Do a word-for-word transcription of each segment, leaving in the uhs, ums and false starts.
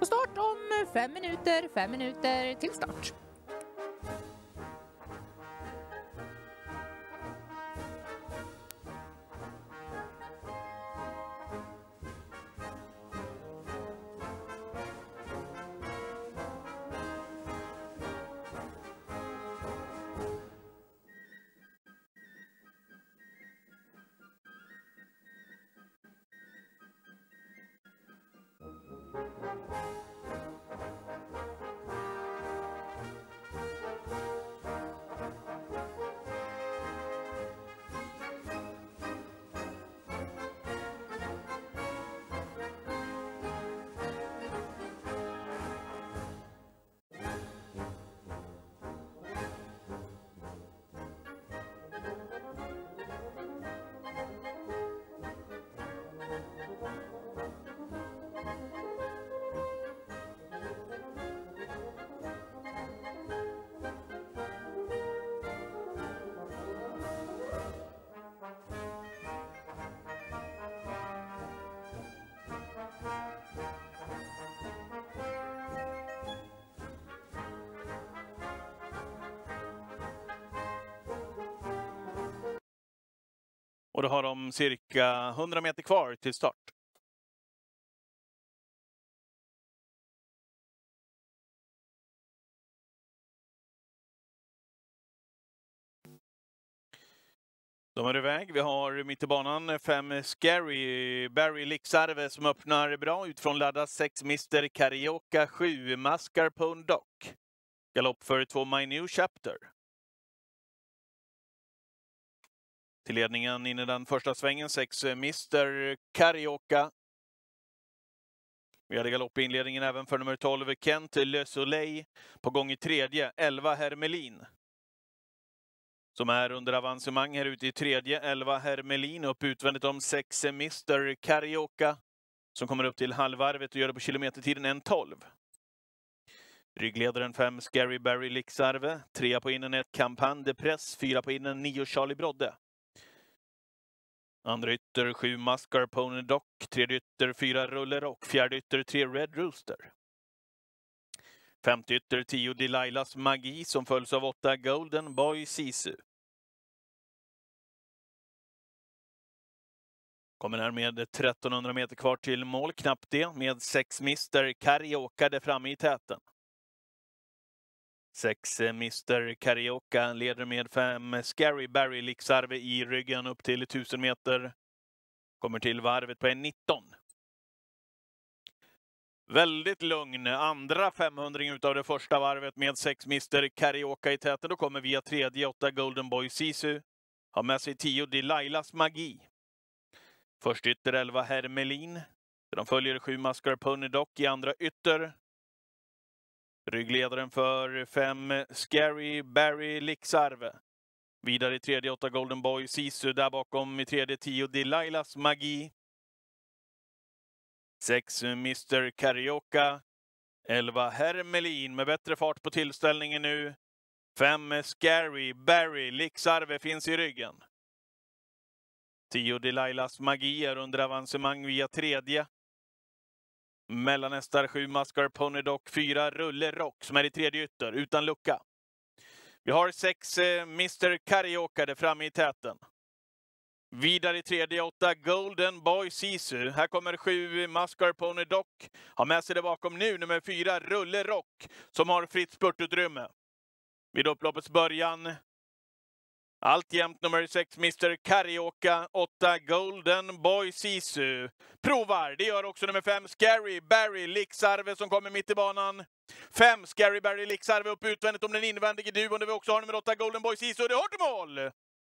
Och start om fem minuter, fem minuter till start. Och då har de cirka hundra meter kvar till start. De är iväg. Vi har mitt i banan fem Scary Barry Lixarve som öppnar bra utifrån ladda. sex mister Carioca, sju Mascarpone Doc. Galopp för två My New Chapter. Till ledningen in i den första svängen, sex mister Carioca. Vi hade galopp i inledningen även för nummer tolv Kent Le Soleil. På gång i tredje, elva Hermelin. Som är under avancemang här ute i tredje, elva Hermelin. Upp utvändigt om sex mister Carioca. Som kommer upp till halvvarvet och gör det på kilometertiden en tolv. Ryggledaren fem Scary Barry Lixarve. Trea på innen ett Campagne de Press. Fyra på innen nio Charlie Brodde. Andra ytter sju Mascarpone Doc, tredje ytter fyra Ruller och fjärde ytter tre Red Rooster. Femte ytter tio Delilahs Magi som följs av åtta Golden Boy Sisu. Kommer här med trettonhundra meter kvar till mål, knappt det, med sex mister Carioca där framme i täten. sex mister Carioca leder med fem Scary Barry Lixarve i ryggen upp till tusen meter. Kommer till varvet på en nitton. Väldigt lugn andra femhundring utav det första varvet med sex mister Carioca i täten. Då kommer via tredje åtta Golden Boy Sisu. Har med sig tio Delilahs Magi. Först ytter elva Hermelin. De följer sju Mascarpone Doc i andra ytter. Ryggledaren för fem Scary Barry Lixarve. Vidare i tredje åtta Golden Boy Sisu. Där bakom i tredje tio Delilahs Magi. sex mister Carioca. elva Hermelin med bättre fart på tillställningen nu. fem Scary Barry Lixarve finns i ryggen. tio Delilahs Magi är under avancemang via tredje. Mellanhästar sju Mascarpone Doc, fyra Rulle Rock som är i tredje ytter utan lucka. Vi har sex eh, mister Carioca där framme i täten. Vidare i tredje åtta Golden Boy Sisu. Här kommer sju Mascarpone Doc. Har med sig det bakom nu nummer fyra Rulle Rock som har fritt spurtutrymme. Vid upploppets början. Alltjämt nummer sex mister Carioca, åtta Golden Boy Sisu. Provar, det gör också nummer fem Scary Barry Lixarve som kommer mitt i banan. fem Scary Barry Lixarve upp utvändigt om den invändige duon där vi också har nummer åtta Golden Boy Sisu. Det har till mål!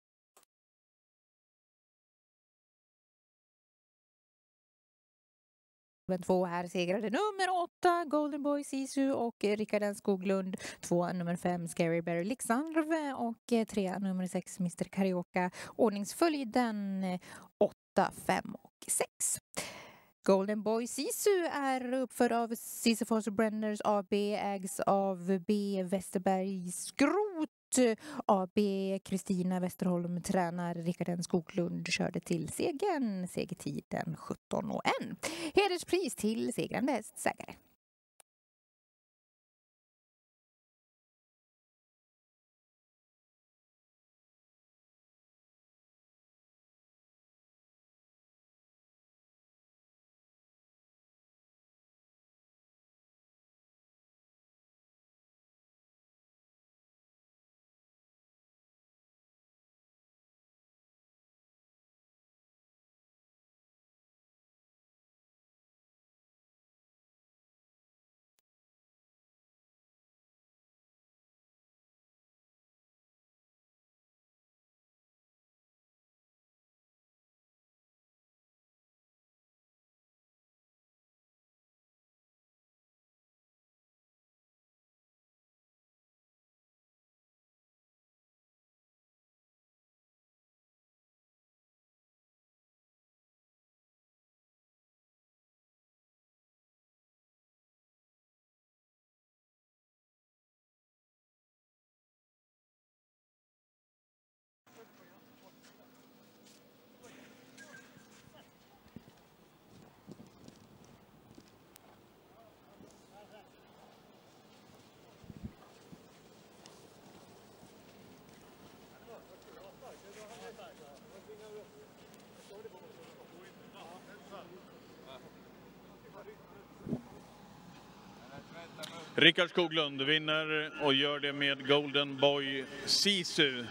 Två här segrade nummer åtta Golden Boy Sisu och Rickard Skoglund. Två nummer fem Scary Barry Lixarve och tre nummer sex mister Carioca. Ordningsföljden åtta, fem och sex. Golden Boy Sisu är uppförd av Sisyphos Brenners A B, ägs av B. Westerberg Skrot A B. Kristina Westerholm tränar. Rickard Skoglund körde till segern. Segertiden sjutton och ett. Hederspris till segrande hästägare. Rickard Skoglund vinner och gör det med Golden Boy Sisu.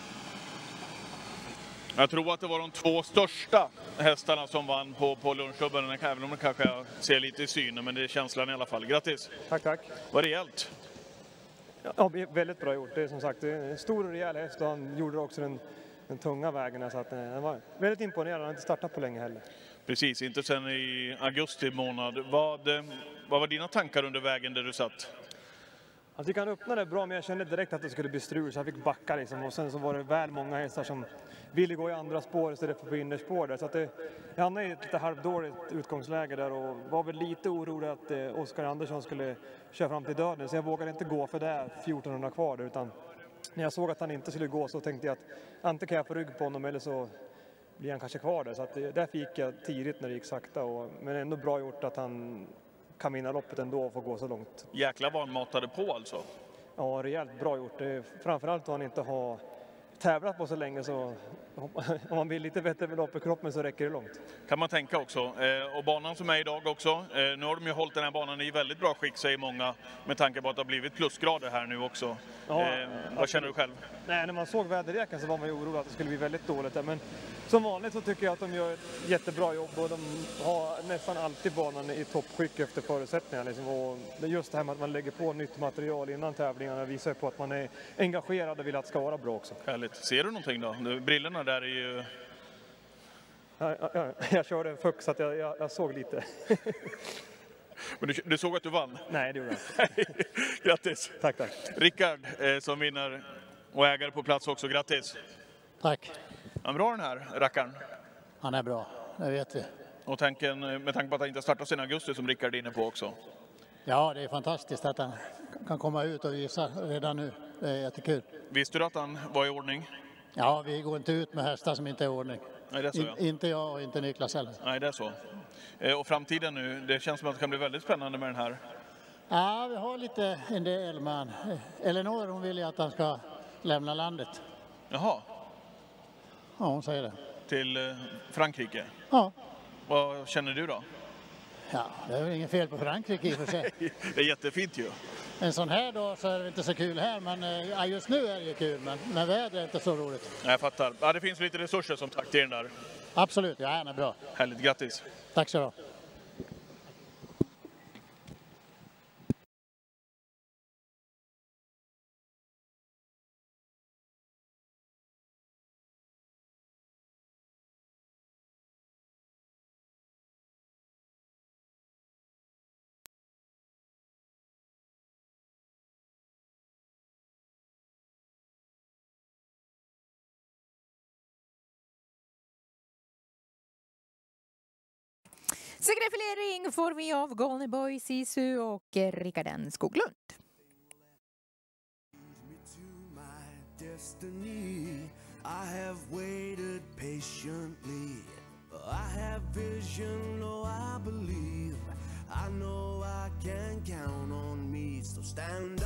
Jag tror att det var de två största hästarna som vann på, på lunchklubben, även om det kanske jag ser lite i synen, men det är känslan i alla fall. Grattis! Tack, tack! Vad rejält! Ja, väldigt bra gjort. Det är som sagt det är en stor och rejäl häst och han gjorde också den, den tunga vägen. Så att, den var väldigt imponerad, han har inte startat på länge heller. Precis, inte sen i augusti månad. Vad, vad var dina tankar under vägen där du satt? Jag tycker han öppnade bra, men jag kände direkt att det skulle bli strul så jag fick backa liksom. Och sen så var det väl många hästar som ville gå i andra spår istället för på innerspår där. Så att det, jag hamnade i ett lite halvdåligt utgångsläge där och var väl lite orolig att eh, Oskar Andersson skulle köra fram till döden. Så jag vågade inte gå för det fjortonhundra kvar där, utan när jag såg att han inte skulle gå så tänkte jag att antingen kan jag få rygg på honom eller så blir han kanske kvar där. Så att det, därför gick jag tidigt när det gick sakta. Och, men ändå bra gjort att han kan vinna loppet ändå och få gå så långt. Jäkla vad han matade på alltså. Ja, rejält bra gjort. Det, framförallt om han inte har tävlat på så länge, så om man vill lite bättre med lopp i kroppen så räcker det långt. Kan man tänka också. Eh, och banan som är idag också. Eh, nu har de ju hållit den här banan i väldigt bra skick, säger många, med tanke på att det har blivit plusgrader här nu också. Ja, eh, vad känner du själv? Nej, när man såg väderleken så var man ju orolig att det skulle bli väldigt dåligt där. Men som vanligt så tycker jag att de gör ett jättebra jobb och de har nästan alltid banan i toppskick efter förutsättningarna. Liksom. Och just det här med att man lägger på nytt material innan tävlingarna visar på att man är engagerad och vill att det ska vara bra också. Härligt. Ser du någonting då? Brillorna där är ju... Ja, ja, ja. Jag körde en fuck så att jag, jag, jag såg lite. Men du, du såg att du vann? Nej, det gjorde jag inte. Grattis! Tack, tack. Rickard eh, som vinner och ägare på plats också, grattis! Tack! Han är bra den här rackaren. Han är bra, det vet vi. Och tanken, med tanke på att han inte startat sen augusti som Rickard är inne på också. Ja, det är fantastiskt att han kan komma ut och visa redan nu. Det är jättekul. Visste du att han var i ordning? Ja, vi går inte ut med hästar som inte är i ordning. Nej, det är så, ja. In, inte jag och inte Niklas heller. Nej, det är så. Eh, och framtiden nu, det känns som att det kan bli väldigt spännande med den här. Ja, vi har lite en del, men Elinor, hon vill ju att han ska lämna landet. Jaha. Ja, hon säger det. Till eh, Frankrike? Ja. Vad känner du då? Ja, det är väl inget fel på Frankrike i och för sig. Det är jättefint ju. En sån här dag så är det inte så kul här, men ja, just nu är det ju kul, men, men vädret är inte så roligt. Jag fattar. Ja, det finns lite resurser som sagt till den där. Absolut, ja, han är bra. Härligt, grattis. Tack så mycket. Segerfilering får vi av Golden Boy Sisu och Rickard Skoglund. I have waited patiently. I have vision, oh I believe. I know I can count on me, so stand